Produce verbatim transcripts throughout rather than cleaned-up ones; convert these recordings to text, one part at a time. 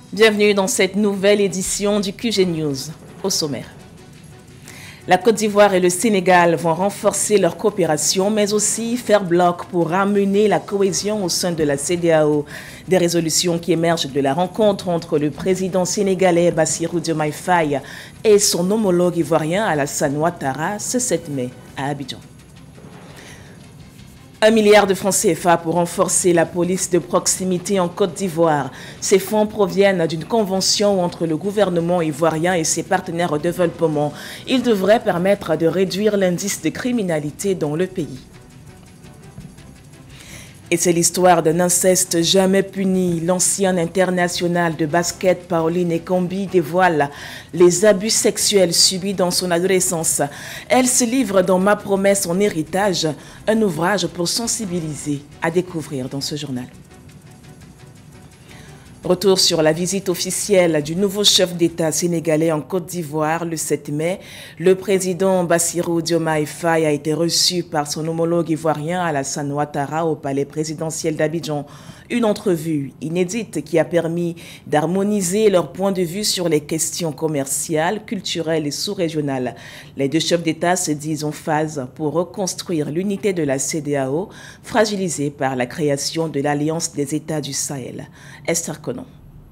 Bienvenue dans cette nouvelle édition du Q G News. Au sommaire. La Côte d'Ivoire et le Sénégal vont renforcer leur coopération, mais aussi faire bloc pour ramener la cohésion au sein de la C E D E A O. Des résolutions qui émergent de la rencontre entre le président sénégalais Bassirou Diomaye Faye et son homologue ivoirien Alassane Ouattara ce sept mai à Abidjan. Un milliard de francs C F A pour renforcer la police de proximité en Côte d'Ivoire. Ces fonds proviennent d'une convention entre le gouvernement ivoirien et ses partenaires au développement. Ils devraient permettre de réduire l'indice de criminalité dans le pays. Et c'est l'histoire d'un inceste jamais puni. L'ancienne internationale de basket Pauline Ekambi dévoile les abus sexuels subis dans son adolescence. Elle se livre dans Ma promesse en héritage, un ouvrage pour sensibiliser, à découvrir dans ce journal. Retour sur la visite officielle du nouveau chef d'État sénégalais en Côte d'Ivoire le sept mai. Le président Bassirou Diomaye Faye a été reçu par son homologue ivoirien Alassane Ouattara au palais présidentiel d'Abidjan. Une entrevue inédite qui a permis d'harmoniser leurs points de vue sur les questions commerciales, culturelles et sous-régionales. Les deux chefs d'État se disent en phase pour reconstruire l'unité de la C E D E A O, fragilisée par la création de l'Alliance des États du Sahel. Esther Konon.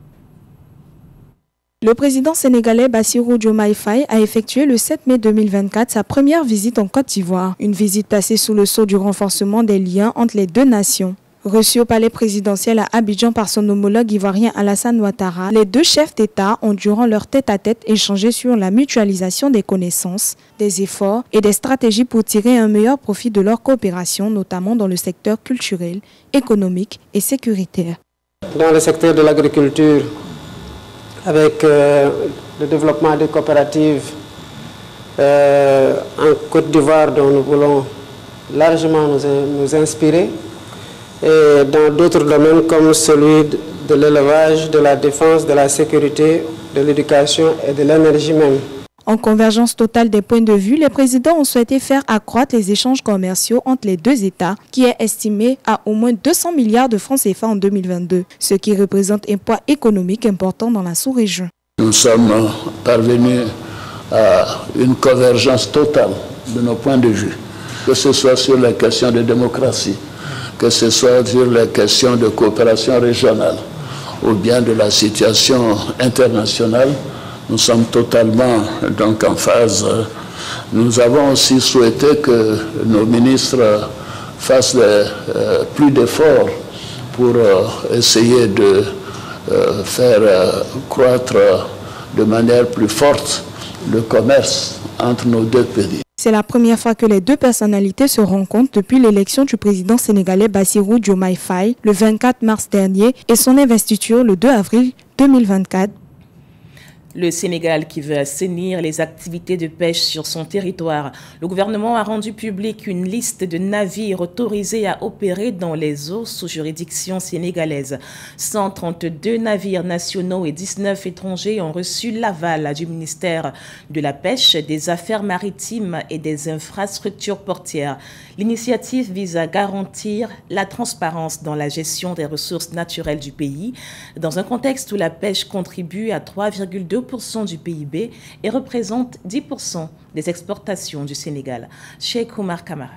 Le président sénégalais Bassirou Diomaye Faye a effectué le sept mai deux mille vingt-quatre sa première visite en Côte d'Ivoire. Une visite placée sous le sceau du renforcement des liens entre les deux nations. Reçu au palais présidentiel à Abidjan par son homologue ivoirien Alassane Ouattara, les deux chefs d'État ont durant leur tête-à-tête échangé sur la mutualisation des connaissances, des efforts et des stratégies pour tirer un meilleur profit de leur coopération, notamment dans le secteur culturel, économique et sécuritaire. Dans le secteur de l'agriculture, avec euh, le développement des coopératives euh, en Côte d'Ivoire dont nous voulons largement nous, nous inspirer, et dans d'autres domaines comme celui de l'élevage, de la défense, de la sécurité, de l'éducation et de l'énergie même. En convergence totale des points de vue, les présidents ont souhaité faire accroître les échanges commerciaux entre les deux États, qui est estimé à au moins deux cents milliards de francs C F A en deux mille vingt-deux, ce qui représente un poids économique important dans la sous-région. Nous sommes parvenus à une convergence totale de nos points de vue, que ce soit sur la question de démocratie, que ce soit sur les questions de coopération régionale ou bien de la situation internationale. Nous sommes totalement donc en phase. Nous avons aussi souhaité que nos ministres fassent les, euh, plus d'efforts pour euh, essayer de euh, faire euh, croître de manière plus forte le commerce entre nos deux pays. C'est la première fois que les deux personnalités se rencontrent depuis l'élection du président sénégalais Bassirou Diomaye Faye le vingt-quatre mars dernier et son investiture le deux avril deux mille vingt-quatre. Le Sénégal qui veut assainir les activités de pêche sur son territoire. Le gouvernement a rendu public une liste de navires autorisés à opérer dans les eaux sous juridiction sénégalaise. cent trente-deux navires nationaux et dix-neuf étrangers ont reçu l'aval du ministère de la Pêche, des Affaires maritimes et des infrastructures portières. L'initiative vise à garantir la transparence dans la gestion des ressources naturelles du pays, dans un contexte où la pêche contribue à trois virgule deux pour cent du P I B et représente dix pour cent des exportations du Sénégal. Cheikh Oumar Kamara.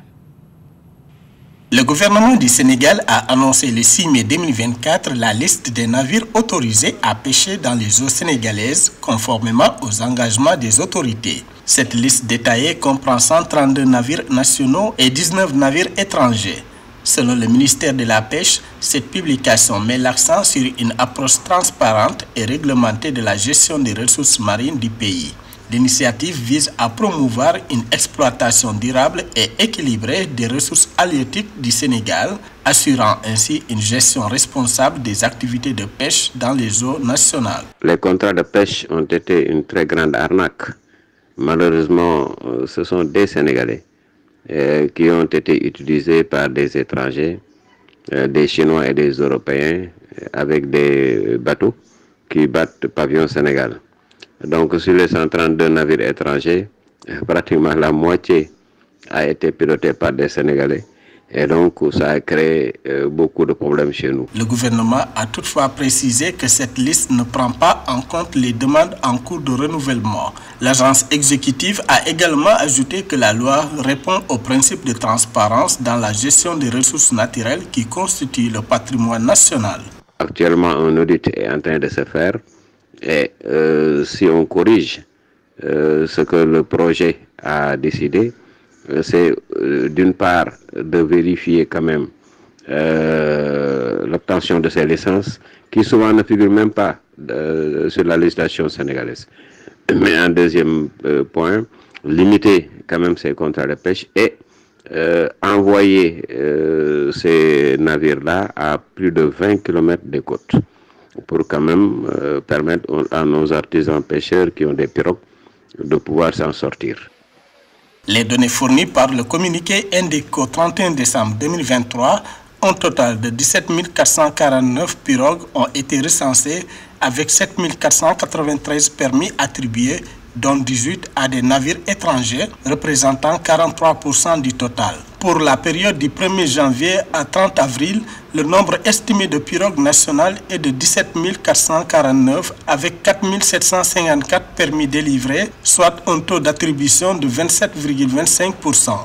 Le gouvernement du Sénégal a annoncé le six mai deux mille vingt-quatre la liste des navires autorisés à pêcher dans les eaux sénégalaises conformément aux engagements des autorités. Cette liste détaillée comprend cent trente-deux navires nationaux et dix-neuf navires étrangers. Selon le ministère de la Pêche, cette publication met l'accent sur une approche transparente et réglementée de la gestion des ressources marines du pays. L'initiative vise à promouvoir une exploitation durable et équilibrée des ressources halieutiques du Sénégal, assurant ainsi une gestion responsable des activités de pêche dans les eaux nationales. Les contrats de pêche ont été une très grande arnaque. Malheureusement, ce sont des Sénégalais euh, qui ont été utilisés par des étrangers, euh, des Chinois et des Européens, avec des bateaux qui battent pavillon Sénégal. Donc sur les cent trente-deux navires étrangers, pratiquement la moitié a été pilotée par des Sénégalais Et donc, ça a créé euh, beaucoup de problèmes chez nous. Le gouvernement a toutefois précisé que cette liste ne prend pas en compte les demandes en cours de renouvellement. L'agence exécutive a également ajouté que la loi répond au principe de transparence dans la gestion des ressources naturelles qui constituent le patrimoine national. Actuellement, un audit est en train de se faire et euh, si on corrige euh, ce que le projet a décidé, c'est euh, d'une part de vérifier quand même euh, l'obtention de ces licences qui souvent ne figurent même pas euh, sur la législation sénégalaise. Mais en deuxième euh, point, limiter quand même ces contrats de pêche et euh, envoyer euh, ces navires-là à plus de vingt kilomètres des côtes pour quand même euh, permettre à nos artisans pêcheurs qui ont des pirogues de pouvoir s'en sortir. Les données fournies par le communiqué indiquent qu'au trente et un décembre deux mille vingt-trois, un total de dix-sept mille quatre cent quarante-neuf pirogues ont été recensées avec sept mille quatre cent quatre-vingt-treize permis attribués, dont dix-huit à des navires étrangers, représentant quarante-trois pour cent du total. Pour la période du premier janvier à trente avril, le nombre estimé de pirogues nationales est de dix-sept mille quatre cent quarante-neuf avec quatre mille sept cent cinquante-quatre permis délivrés, soit un taux d'attribution de vingt-sept virgule vingt-cinq pour cent.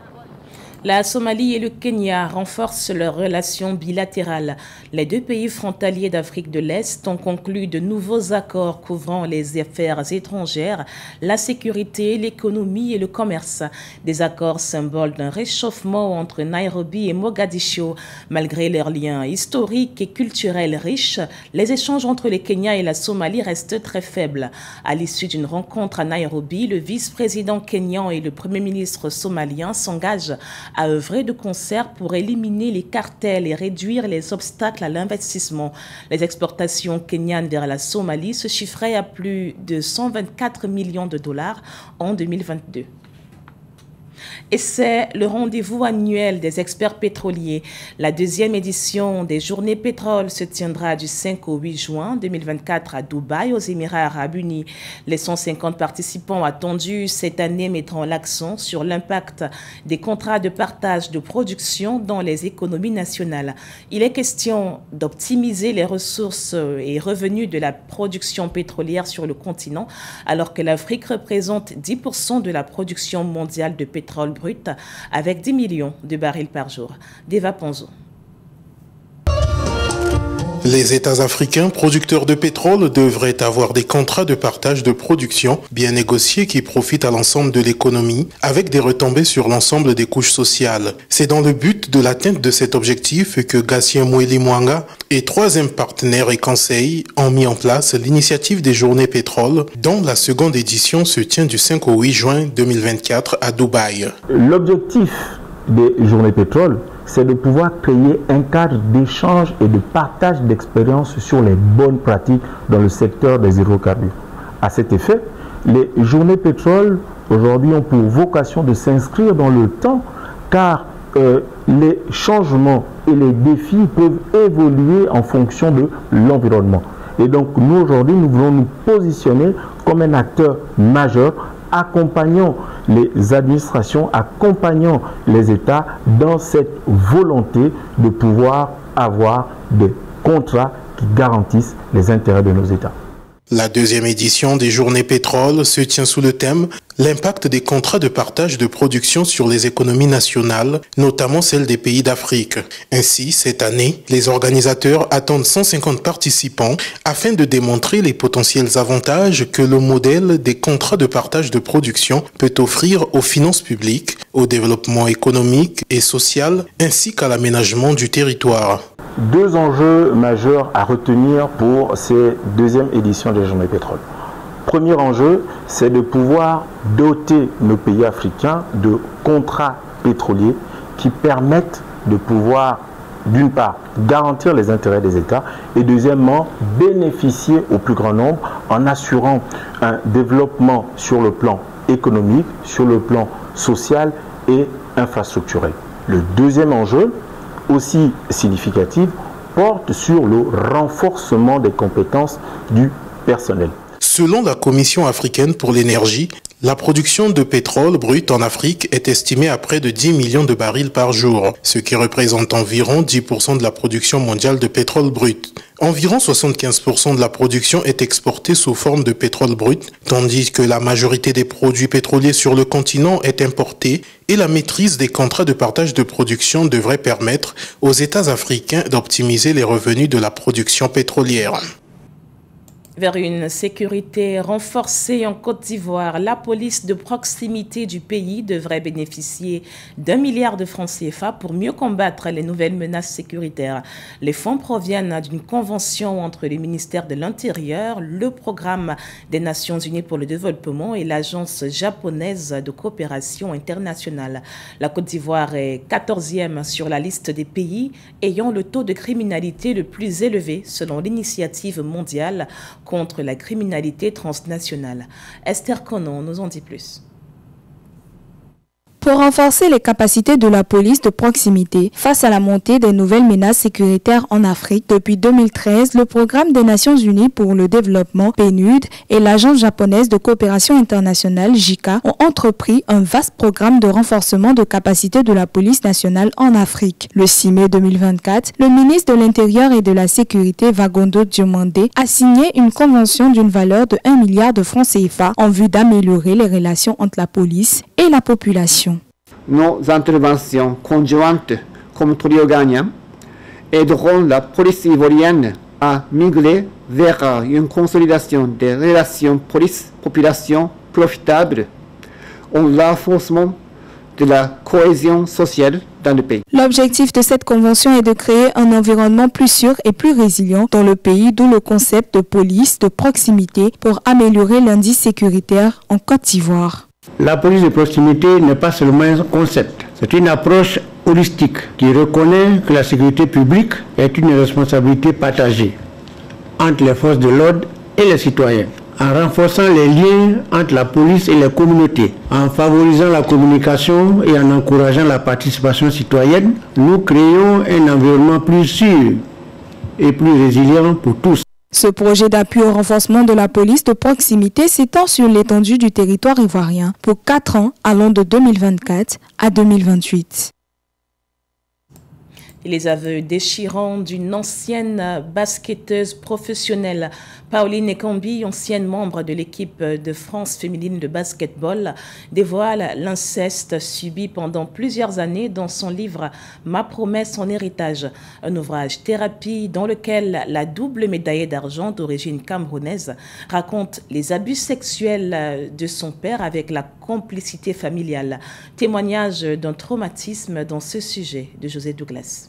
La Somalie et le Kenya renforcent leurs relations bilatérales. Les deux pays frontaliers d'Afrique de l'Est ont conclu de nouveaux accords couvrant les affaires étrangères, la sécurité, l'économie et le commerce. Des accords symboles d'un réchauffement entre Nairobi et Mogadiscio. Malgré leurs liens historiques et culturels riches, les échanges entre le Kenya et la Somalie restent très faibles. À l'issue d'une rencontre à Nairobi, le vice-président kenyan et le premier ministre somalien s'engagent à œuvrer de concert pour éliminer les cartels et réduire les obstacles à l'investissement. Les exportations kenyanes vers la Somalie se chiffraient à plus de cent vingt-quatre millions de dollars en deux mille vingt-deux. Et c'est le rendez-vous annuel des experts pétroliers. La deuxième édition des Journées Pétrole se tiendra du cinq au huit juin deux mille vingt-quatre à Dubaï, aux Émirats Arabes Unis. Les cent cinquante participants attendus cette année mettront l'accent sur l'impact des contrats de partage de production dans les économies nationales. Il est question d'optimiser les ressources et revenus de la production pétrolière sur le continent, alors que l'Afrique représente dix pour cent de la production mondiale de pétrole brut avec dix millions de barils par jour. Deva Ponzo. Les États africains producteurs de pétrole devraient avoir des contrats de partage de production bien négociés qui profitent à l'ensemble de l'économie avec des retombées sur l'ensemble des couches sociales. C'est dans le but de l'atteinte de cet objectif que Gatien Mweli Mwanga et troisième partenaires et conseils ont mis en place l'initiative des Journées Pétrole dont la seconde édition se tient du cinq au huit juin deux mille vingt-quatre à Dubaï. L'objectif des Journées Pétrole, c'est de pouvoir créer un cadre d'échange et de partage d'expériences sur les bonnes pratiques dans le secteur des hydrocarbures. À cet effet, les Journées Pétrole aujourd'hui ont pour vocation de s'inscrire dans le temps car euh, les changements et les défis peuvent évoluer en fonction de l'environnement. Et donc nous aujourd'hui, nous voulons nous positionner comme un acteur majeur accompagnant les administrations, accompagnant les États dans cette volonté de pouvoir avoir des contrats qui garantissent les intérêts de nos États. La deuxième édition des Journées Pétrole se tient sous le thème « L'impact des contrats de partage de production sur les économies nationales, notamment celles des pays d'Afrique ». Ainsi, cette année, les organisateurs attendent cent cinquante participants afin de démontrer les potentiels avantages que le modèle des contrats de partage de production peut offrir aux finances publiques, au développement économique et social, ainsi qu'à l'aménagement du territoire. Deux enjeux majeurs à retenir pour ces deuxième éditions des Journées Pétrole. Premier enjeu, c'est de pouvoir doter nos pays africains de contrats pétroliers qui permettent de pouvoir, d'une part, garantir les intérêts des États et deuxièmement, bénéficier au plus grand nombre en assurant un développement sur le plan économique, sur le plan social et infrastructurel. Le deuxième enjeu, aussi significative, porte sur le renforcement des compétences du personnel. Selon la Commission africaine pour l'énergie, La production de pétrole brut en Afrique est estimée à près de dix millions de barils par jour, ce qui représente environ dix pour cent de la production mondiale de pétrole brut. Environ soixante-quinze pour cent de la production est exportée sous forme de pétrole brut, tandis que la majorité des produits pétroliers sur le continent est importée et la maîtrise des contrats de partage de production devrait permettre aux États africains d'optimiser les revenus de la production pétrolière. Vers une sécurité renforcée en Côte d'Ivoire, la police de proximité du pays devrait bénéficier d'un milliard de francs C F A pour mieux combattre les nouvelles menaces sécuritaires. Les fonds proviennent d'une convention entre le ministère de l'Intérieur, le Programme des Nations Unies pour le développement et l'Agence japonaise de coopération internationale. La Côte d'Ivoire est quatorzième sur la liste des pays ayant le taux de criminalité le plus élevé selon l'initiative mondiale contre la criminalité transnationale. Esther Konon nous en dit plus. Pour renforcer les capacités de la police de proximité face à la montée des nouvelles menaces sécuritaires en Afrique, depuis deux mille treize, le Programme des Nations Unies pour le développement, P N U D, et l'Agence japonaise de coopération internationale, J I C A, ont entrepris un vaste programme de renforcement de capacités de la police nationale en Afrique. Le six mai deux mille vingt-quatre, le ministre de l'Intérieur et de la Sécurité, Vagondo Diomandé, a signé une convention d'une valeur de un milliard de francs C F A en vue d'améliorer les relations entre la police et la population. Nos interventions conjointes comme trio gagnant aideront la police ivoirienne à migrer vers une consolidation des relations police-population profitables au renforcement de la cohésion sociale dans le pays. L'objectif de cette convention est de créer un environnement plus sûr et plus résilient dans le pays, d'où le concept de police de proximité pour améliorer l'indice sécuritaire en Côte d'Ivoire. La police de proximité n'est pas seulement un concept, c'est une approche holistique qui reconnaît que la sécurité publique est une responsabilité partagée entre les forces de l'ordre et les citoyens, en renforçant les liens entre la police et les communautés, en favorisant la communication et en encourageant la participation citoyenne. Nous créons un environnement plus sûr et plus résilient pour tous. Ce projet d'appui au renforcement de la police de proximité s'étend sur l'étendue du territoire ivoirien pour quatre ans allant de deux mille vingt-quatre à deux mille vingt-huit. Les aveux déchirants d'une ancienne basketteuse professionnelle, Pauline Ekambi, ancienne membre de l'équipe de France féminine de basketball, dévoile l'inceste subi pendant plusieurs années dans son livre « Ma promesse en héritage », un ouvrage thérapie dans lequel la double médaillée d'argent d'origine camerounaise raconte les abus sexuels de son père avec la complicité familiale. Témoignage d'un traumatisme dans ce sujet de José Douglas.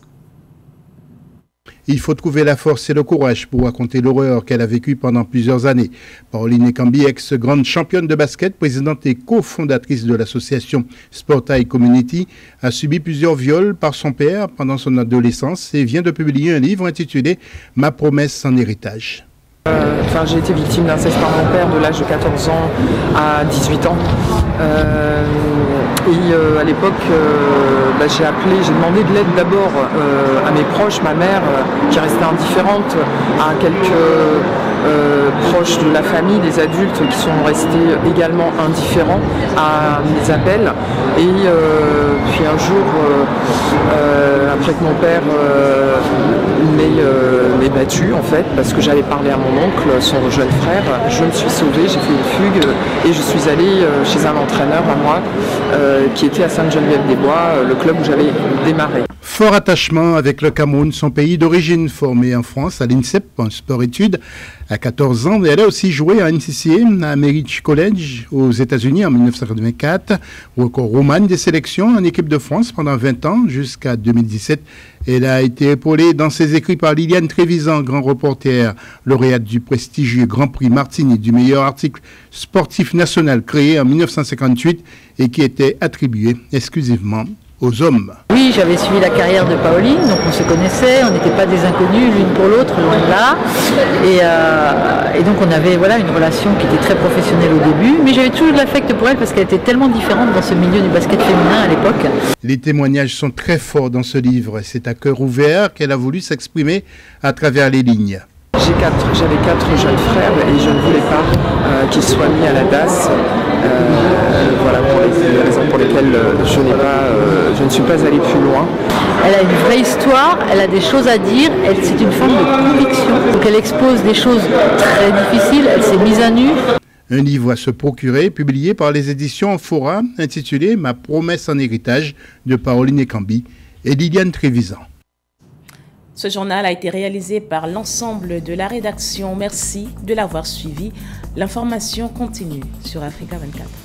Il faut trouver la force et le courage pour raconter l'horreur qu'elle a vécue pendant plusieurs années. Pauline Ekambi, ex-grande championne de basket, présidente et cofondatrice de l'association Sportail Community, a subi plusieurs viols par son père pendant son adolescence et vient de publier un livre intitulé « Ma promesse en héritage ». Euh, enfin, j'ai été victime d'inceste par mon père de l'âge de quatorze ans à dix-huit ans. Euh, et euh, à l'époque, euh, bah, j'ai appelé, j'ai demandé de l'aide d'abord euh, à mes proches, ma mère euh, qui restait indifférente, à quelques euh, proches de la famille, des adultes qui sont restés également indifférents à mes appels. Et euh, puis un jour, euh, euh, après que mon père euh, m'ait euh, battu en fait, parce que j'avais parlé à mon oncle, son jeune frère, je me suis sauvée, j'ai fait une fugue et je suis allée chez un entraîneur à moi euh, qui était à Sainte-Geneviève-des-Bois, le club où j'avais démarré. Fort attachement avec le Cameroun, son pays d'origine, formé en France à l'INSEP en sport-études. À quatorze ans, elle a aussi joué à N C C A, à Merritt College, aux États-Unis en mille neuf cent quatre-vingt-quatre, ou encore Roumane des sélections en équipe de France pendant vingt ans jusqu'à deux mille dix-sept. Elle a été épaulée dans ses écrits par Liliane Trévisan, grand reporter, lauréate du prestigieux Grand Prix Martini du meilleur article sportif national créé en mille neuf cent cinquante-huit et qui était attribué exclusivement aux hommes. Oui, j'avais suivi la carrière de Pauline, donc on se connaissait, on n'était pas des inconnus l'une pour l'autre, loin de là. Et, euh, et donc on avait voilà, une relation qui était très professionnelle au début, mais j'avais toujours de l'affect pour elle parce qu'elle était tellement différente dans ce milieu du basket féminin à l'époque. Les témoignages sont très forts dans ce livre. C'est à cœur ouvert qu'elle a voulu s'exprimer à travers les lignes. j'ai quatre, j'avais quatre jeunes frères et je ne voulais pas euh, qu'ils soient mis à la D A S. Euh, voilà pour les, les raisons pour lesquelles je, n'ai pas, euh, je ne suis pas allée plus loin. Elle a une vraie histoire, elle a des choses à dire, elle, c'est une femme de conviction. Donc elle expose des choses très difficiles, elle s'est mise à nu. Un livre à se procurer, publié par les éditions Fora, intitulé « Ma promesse en héritage » de Pauline Ekambi et Liliane Trévisan. Ce journal a été réalisé par l'ensemble de la rédaction. Merci de l'avoir suivi. L'information continue sur Africa vingt-quatre.